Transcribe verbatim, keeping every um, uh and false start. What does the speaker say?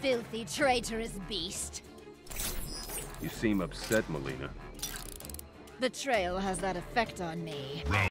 filthy, traitorous beast. You seem upset, Melina. Betrayal has that effect on me.